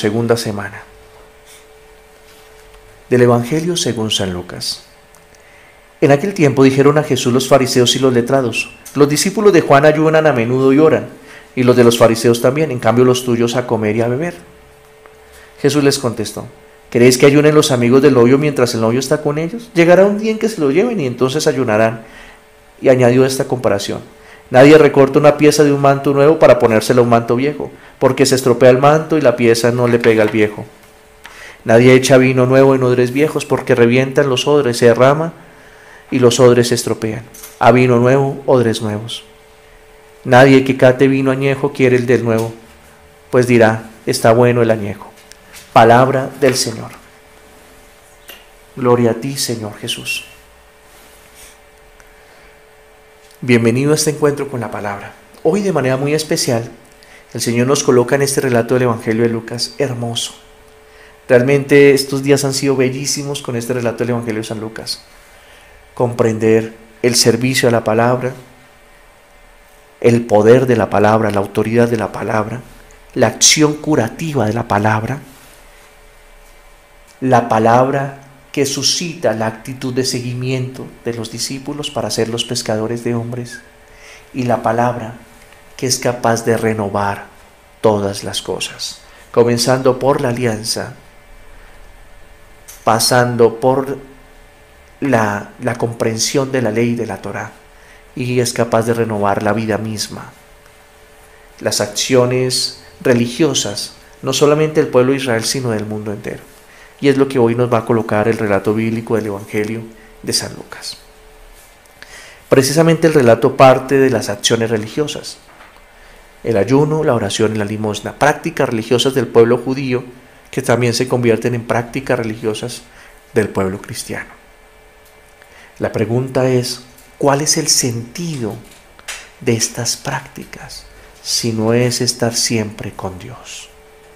segunda semana. Del Evangelio según San Lucas. En aquel tiempo dijeron a Jesús los fariseos y los letrados: los discípulos de Juan ayunan a menudo y oran, y los de los fariseos también, en cambio los tuyos a comer y a beber. Jesús les contestó: ¿queréis que ayunen los amigos del novio mientras el novio está con ellos? Llegará un día en que se lo lleven y entonces ayunarán. Y añadió esta comparación: nadie recorta una pieza de un manto nuevo para ponérsela a un manto viejo, porque se estropea el manto y la pieza no le pega al viejo. Nadie echa vino nuevo en odres viejos, porque revientan los odres, se derrama y los odres se estropean. A vino nuevo, odres nuevos. Nadie que cate vino añejo quiere el del nuevo, pues dirá: está bueno el añejo. Palabra del Señor. Gloria a ti, Señor Jesús. Bienvenido a este encuentro con la palabra. Hoy, de manera muy especial, el Señor nos coloca en este relato del Evangelio de Lucas hermoso. Realmente estos días han sido bellísimos con este relato del Evangelio de San Lucas. Comprender el servicio a la palabra, el poder de la palabra, la autoridad de la palabra, la acción curativa de la palabra que suscita la actitud de seguimiento de los discípulos para ser los pescadores de hombres, y la palabra que es capaz de renovar todas las cosas, comenzando por la alianza, pasando por la comprensión de la ley de la Torá, y es capaz de renovar la vida misma. Las acciones religiosas, no solamente del pueblo de Israel, sino del mundo entero. Y es lo que hoy nos va a colocar el relato bíblico del Evangelio de San Lucas. Precisamente el relato parte de las acciones religiosas: el ayuno, la oración y la limosna, prácticas religiosas del pueblo judío que también se convierten en prácticas religiosas del pueblo cristiano. La pregunta es: ¿cuál es el sentido de estas prácticas si no es estar siempre con Dios?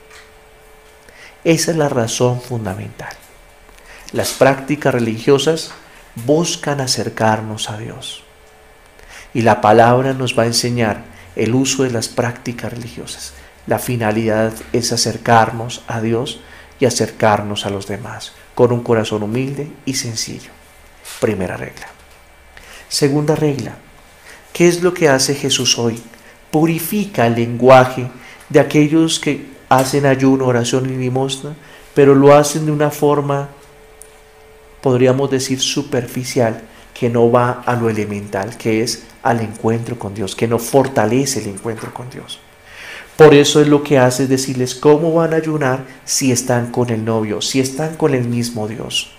Esa es la razón fundamental. Las prácticas religiosas buscan acercarnos a Dios, y la palabra nos va a enseñar el uso de las prácticas religiosas. La finalidad es acercarnos a Dios y acercarnos a los demás con un corazón humilde y sencillo. Primera regla. Segunda regla: ¿qué es lo que hace Jesús hoy? Purifica el lenguaje de aquellos que hacen ayuno, oración y limosna, pero lo hacen de una forma, podríamos decir, superficial, que no va a lo elemental, que es al encuentro con Dios, que no fortalece el encuentro con Dios. Por eso es lo que hace es decirles cómo van a ayunar si están con el novio, si están con el mismo Dios.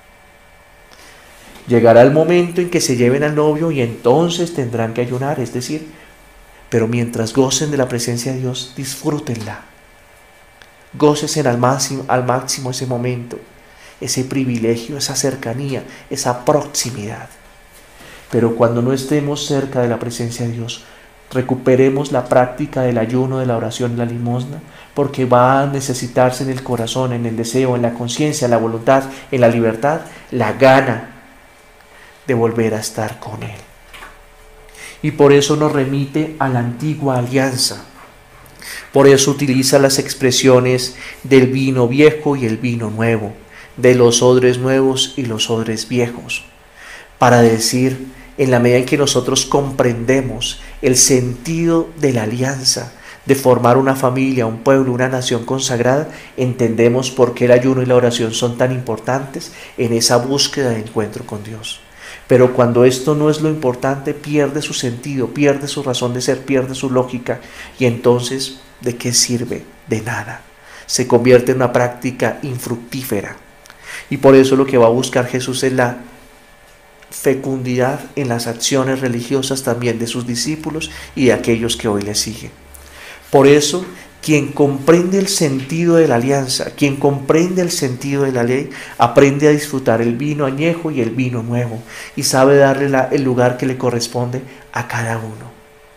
Llegará el momento en que se lleven al novio y entonces tendrán que ayunar, es decir, pero mientras gocen de la presencia de Dios, disfrútenla. Gócesen al máximo ese momento, ese privilegio, esa cercanía, esa proximidad. Pero cuando no estemos cerca de la presencia de Dios, recuperemos la práctica del ayuno, de la oración y la limosna, porque va a necesitarse en el corazón, en el deseo, en la conciencia, en la voluntad, en la libertad, la gana de volver a estar con Él. Y por eso nos remite a la antigua alianza. Por eso utiliza las expresiones del vino viejo y el vino nuevo, de los odres nuevos y los odres viejos, para decir, en la medida en que nosotros comprendemos el sentido de la alianza, de formar una familia, un pueblo, una nación consagrada, entendemos por qué el ayuno y la oración son tan importantes en esa búsqueda de encuentro con Dios. Pero cuando esto no es lo importante, pierde su sentido, pierde su razón de ser, pierde su lógica, y entonces, ¿de qué sirve? De nada. Se convierte en una práctica infructífera. Y por eso lo que va a buscar Jesús es la fecundidad en las acciones religiosas también de sus discípulos y de aquellos que hoy le siguen. Por eso, quien comprende el sentido de la alianza, quien comprende el sentido de la ley, aprende a disfrutar el vino añejo y el vino nuevo, y sabe darle el lugar que le corresponde a cada uno.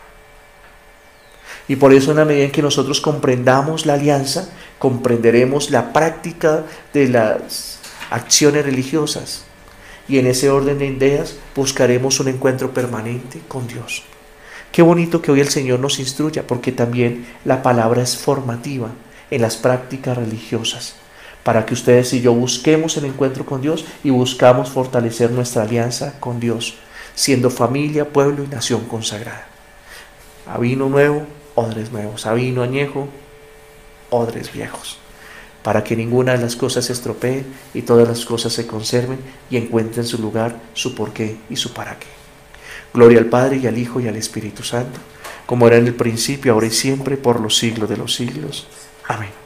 Y por eso, en la medida en que nosotros comprendamos la alianza, comprenderemos la práctica de las acciones religiosas, y en ese orden de ideas buscaremos un encuentro permanente con Dios. Qué bonito que hoy el Señor nos instruya, porque también la palabra es formativa, en las prácticas religiosas, para que ustedes y yo busquemos el encuentro con Dios y buscamos fortalecer nuestra alianza con Dios, siendo familia, pueblo y nación consagrada. A vino nuevo, odres nuevos; a vino añejo, odres viejos, para que ninguna de las cosas se estropee y todas las cosas se conserven y encuentren su lugar, su porqué y su para qué. Gloria al Padre, y al Hijo, y al Espíritu Santo, como era en el principio, ahora y siempre, por los siglos de los siglos. Amén.